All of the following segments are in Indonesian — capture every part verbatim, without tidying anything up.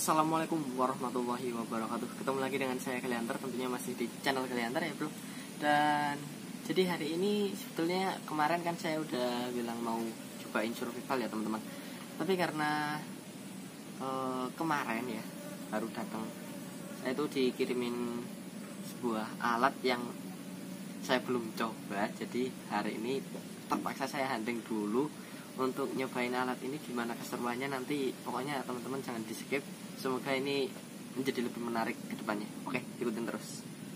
Assalamualaikum warahmatullahi wabarakatuh. Ketemu lagi dengan saya Kalianter, tentunya masih di channel Kalianter ya bro. Dan jadi hari ini sebetulnya kemarin kan saya udah bilang mau cobain survival ya teman-teman. Tapi karena eh, kemarin ya baru datang, saya itu dikirimin sebuah alat yang saya belum coba. Jadi hari ini terpaksa saya hunting dulu untuk nyobain alat ini, gimana keseruannya nanti. Pokoknya teman-teman jangan di skip, semoga ini menjadi lebih menarik ke depannya. Oke, ikutin terus.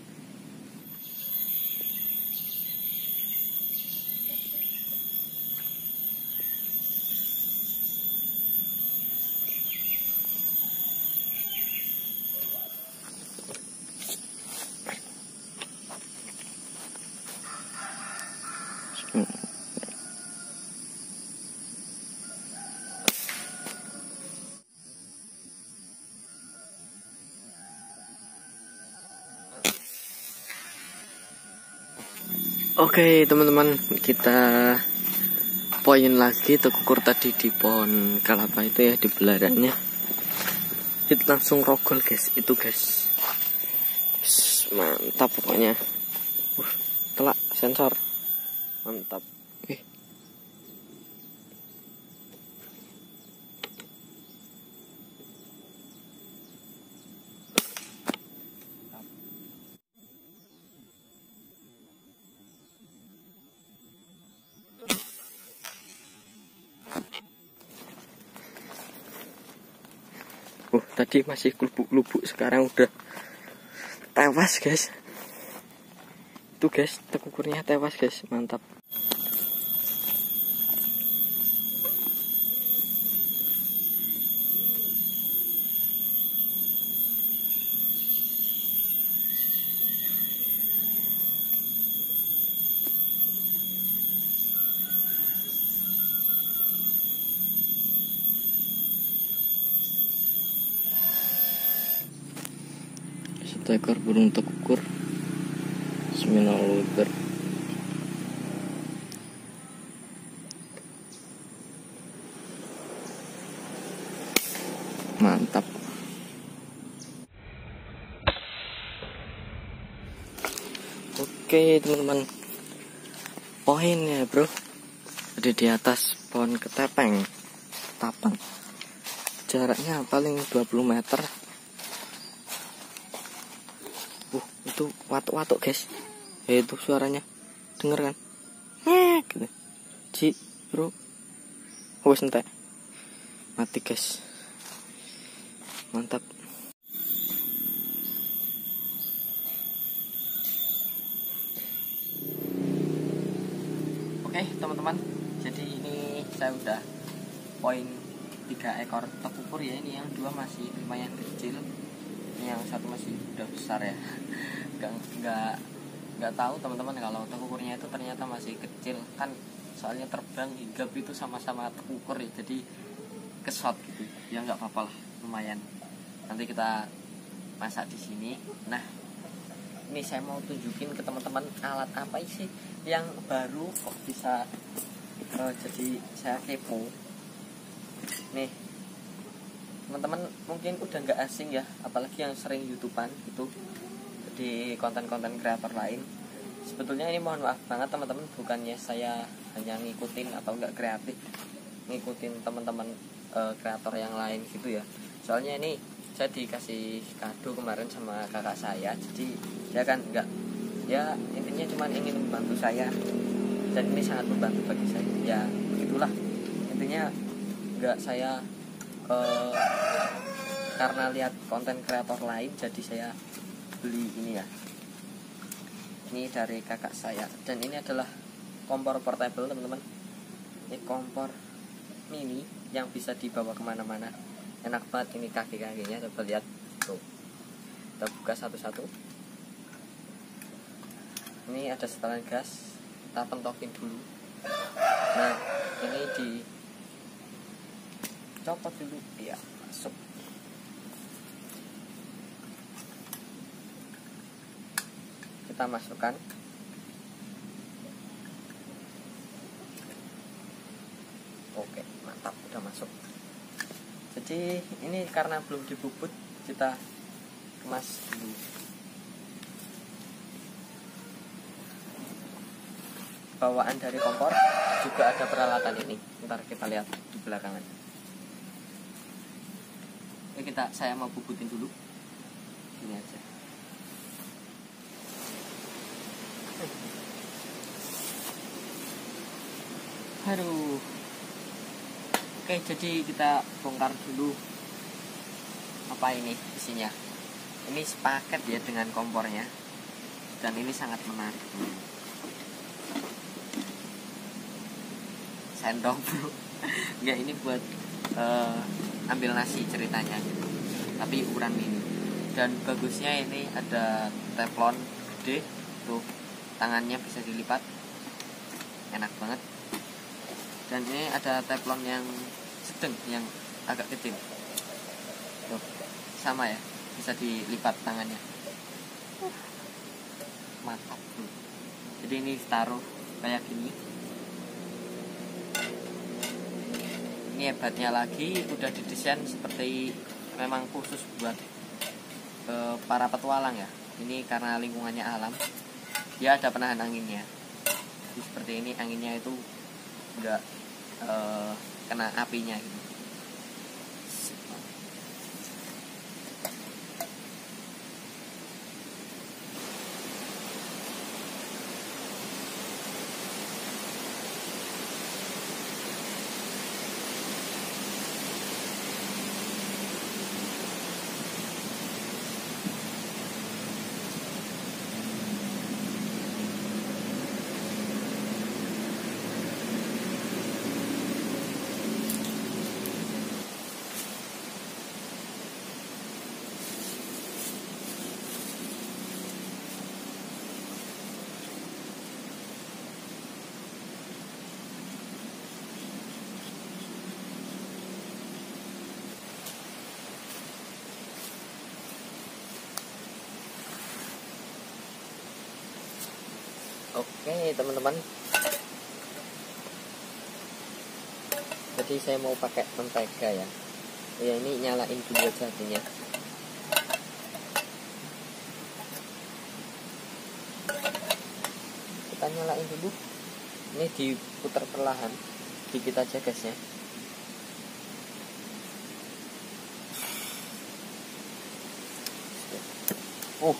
Oke teman-teman, kita poin lagi. Tekukur tadi di pohon kelapa itu ya, di belarannya hit langsung rogol guys, itu guys. Mantap pokoknya. uh, Telak sensor mantap. eh. Uh, tadi masih lubuk-lubuk, sekarang udah tewas guys. Itu guys, tekukurnya tewas guys, mantap. Satu ekor burung tekukur Seminoleber. Mantap. Oke teman-teman, poinnya bro ada di atas pohon ketepeng tapang, jaraknya paling dua puluh meter. Uh, itu watuk-watuk guys. Ya itu suaranya, denger kan? Ngek gitu. Ci, bro. Wes entek. Mati guys. Mantap. Oke, teman-teman. Jadi ini saya udah poin tiga ekor tekukur ya. Ini yang dua masih lumayan kecil. Ini yang satu masih udah besar ya. Enggak enggak enggak tahu teman-teman kalau tekukurnya itu ternyata masih kecil kan, soalnya terbang hinggap itu sama-sama tekukur ya, jadi kesot gitu ya. Nggak apa-apa lah, lumayan. Nanti kita masak di sini. Nah ini saya mau tunjukin ke teman-teman alat apa sih yang baru kok bisa uh, jadi saya kepo nih teman-teman. Mungkin udah nggak asing ya, apalagi yang sering YouTubean itu di konten-konten kreator lain. Sebetulnya ini mohon maaf banget teman-teman, bukannya saya hanya ngikutin atau nggak kreatif, ngikutin teman-teman e, kreator yang lain gitu ya. Soalnya ini saya dikasih kado kemarin sama kakak saya, jadi dia kan nggak, ya intinya cuma ingin membantu saya, dan ini sangat membantu bagi saya. Ya begitulah intinya, nggak saya e, karena lihat konten kreator lain jadi saya beli ini ya. Ini dari kakak saya, dan ini adalah kompor portable teman-teman. Ini kompor mini yang bisa dibawa kemana-mana, enak banget. Ini kaki-kakinya, coba lihat tuh. Kita buka satu-satu. Ini ada setelan gas, kita pentokin dulu. Nah ini di copot dulu ya, masuk. Kita masukkan. Oke, mantap, udah masuk. Jadi ini karena belum dibubut, kita kemas dulu. Bawaan dari kompor juga ada peralatan ini. Ntar kita lihat di belakangan. Oke, kita saya mau bubutin dulu. Ini aja. Aduh. Oke, jadi kita bongkar dulu apa ini isinya. Ini sepaket ya dengan kompornya, dan ini sangat menarik. Sendok bro, enggak, ini buat uh, ambil nasi ceritanya, tapi ukuran mini. Dan bagusnya ini ada teflon gede, tuh tangannya bisa dilipat, enak banget. Dan ini ada teflon yang sedang, yang agak kecil. Tuh, sama ya, bisa dilipat tangannya. Mantap tuh. Jadi ini ditaruh kayak gini. Ini hebatnya lagi, udah didesain seperti memang khusus buat e, para petualang ya. Ini karena lingkungannya alam, dia ada penahan anginnya. Jadi seperti ini, anginnya itu enggak e, kena apinya gitu. Oke teman-teman, jadi saya mau pakai mentega ya. Ya ini nyalain dulu aja artinya. Kita nyalain dulu. Ini diputar perlahan, dikit aja gasnya. Oh,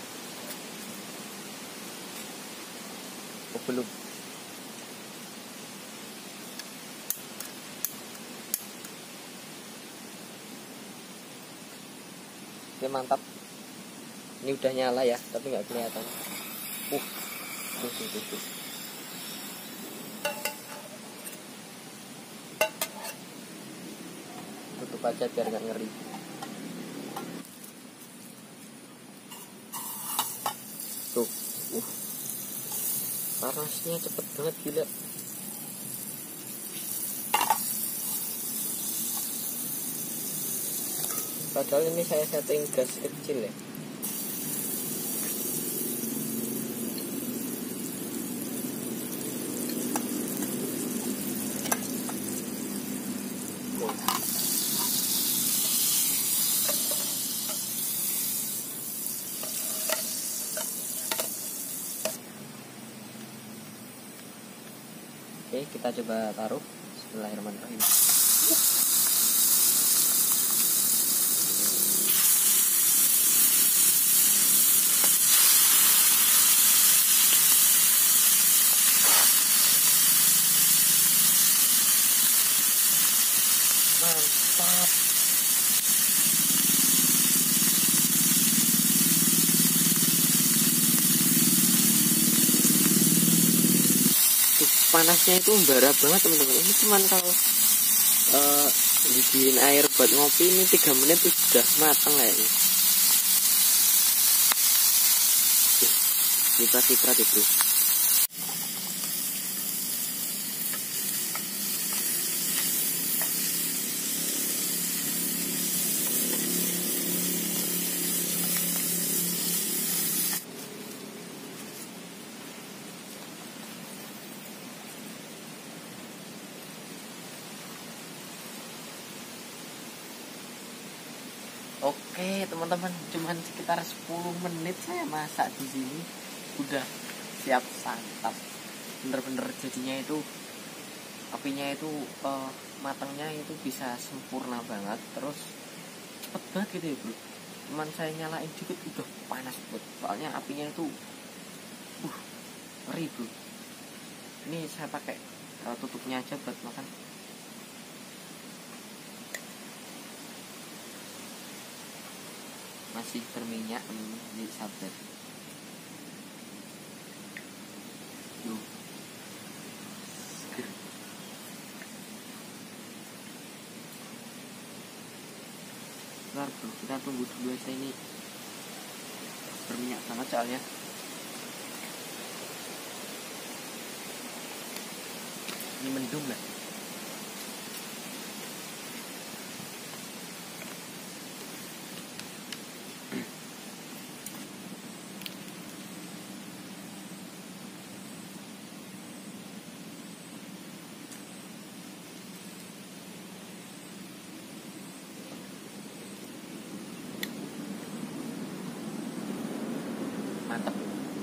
oh belum. Oke, mantap. Ini udah nyala ya, tapi nggak kelihatan. Uh, tuh, tuh, tuh, tuh. Tutup aja biar nggak ngeri. Tuh, uh, panasnya cepet banget, gila. Padahal ini saya setting gas kecil ya. Oke, kita coba taruh. Bismillahirrahmanirrahim. Mantap. Panasnya itu membara banget teman-teman. Ini cuman kalau uh, dibikin air buat ngopi ini tiga menit itu sudah matang kayaknya. Ciprat-ciprat itu. Oke teman-teman, cuman sekitar sepuluh menit saya masak di sini udah siap santap. Bener-bener jadinya itu apinya itu uh, matangnya itu bisa sempurna banget, terus cepet banget gitu ya bro. Cuman saya nyalain dikit udah panas banget, soalnya apinya itu uh ngeri bro. Ini saya pakai uh, tutupnya aja buat makan. Masih berminyak di sabar. Duh. Bentar bro, kita tunggu dulu aja, ini berminyak banget soalnya. Ini mendung lah. Mantap.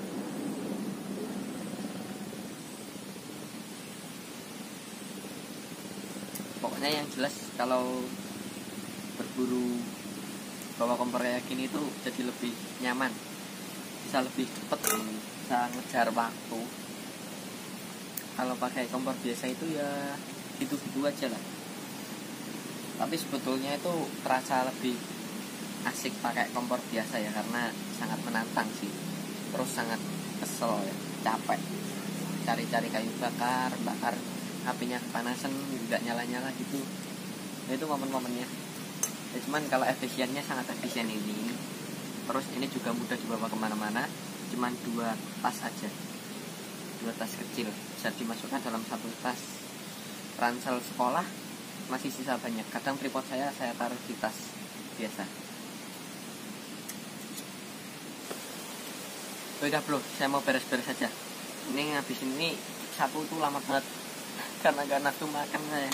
Pokoknya yang jelas kalau berburu bawa kompor kayak gini itu jadi lebih nyaman, bisa lebih cepet, bisa ngejar waktu. Kalau pakai kompor biasa itu ya gitu-gitu aja lah. Tapi sebetulnya itu terasa lebih asik pakai kompor biasa ya, karena sangat menantang sih. Terus sangat kesel ya, capek cari-cari kayu bakar, bakar apinya kepanasan, nggak nyala-nyala gitu. Nah, itu momen-momennya ya. Cuman kalau efisiennya sangat efisien ini. Terus ini juga mudah dibawa kemana-mana, cuman dua tas aja, dua tas kecil bisa dimasukkan dalam satu tas. Ransel sekolah masih sisa banyak, kadang tripod saya saya taruh di tas biasa. Udah bro, saya mau beres-beres aja. Ini ngabisin ini sapu tuh lama banget karena gak nafsu makan saya.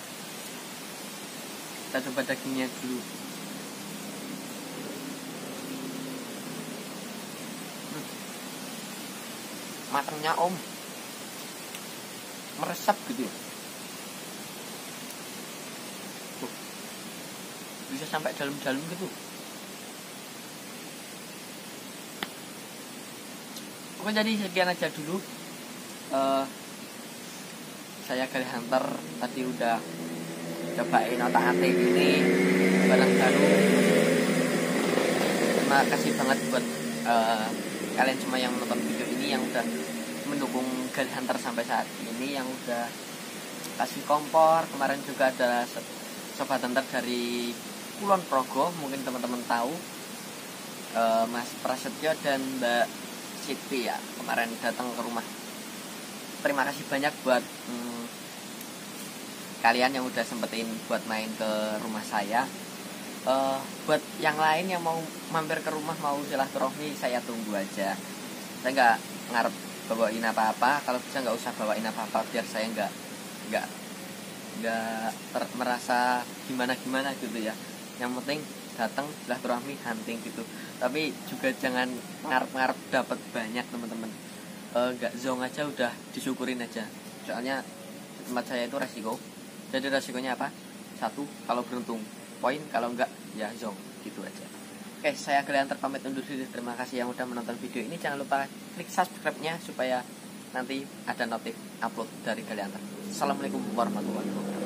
Kita coba dagingnya dulu. hmm. Matangnya om, meresap gitu ya. Tuh, bisa sampai dalam-dalam gitu. Oke, jadi sekian aja dulu. uh, Saya Gali Hunter tadi udah cobain otak-atik ini barang baru. Terima kasih banget buat uh, kalian semua yang menonton video ini, yang udah mendukung Gali Hunter sampai saat ini, yang udah kasih kompor. Kemarin juga ada sobat hunter dari Kulon Progo, mungkin teman-teman tahu, uh, Mas Prasetyo dan Mbak Siti ya, kemarin datang ke rumah. Terima kasih banyak buat hmm, kalian yang udah sempetin buat main ke rumah saya. uh, Buat yang lain yang mau mampir ke rumah, mau silaturahmi, saya tunggu aja. Saya nggak ngarep bawain apa-apa, kalau bisa nggak usah bawain apa-apa, biar saya nggak nggak nggak ter- merasa gimana-gimana gitu ya. Yang penting datang silaturahmi, hunting gitu. Tapi juga jangan ngarep-ngarep dapat banyak teman-teman. Nggak e, zong aja udah disyukurin aja. Soalnya di tempat saya itu resiko. Jadi resikonya apa? Satu, kalau beruntung poin, kalau enggak ya zong, gitu aja. Oke, saya Gali Hunter pamit undur diri. Terima kasih yang udah menonton video ini. Jangan lupa klik subscribe-nya supaya nanti ada notif upload dari Gali Hunter. Assalamualaikum warahmatullahi wabarakatuh.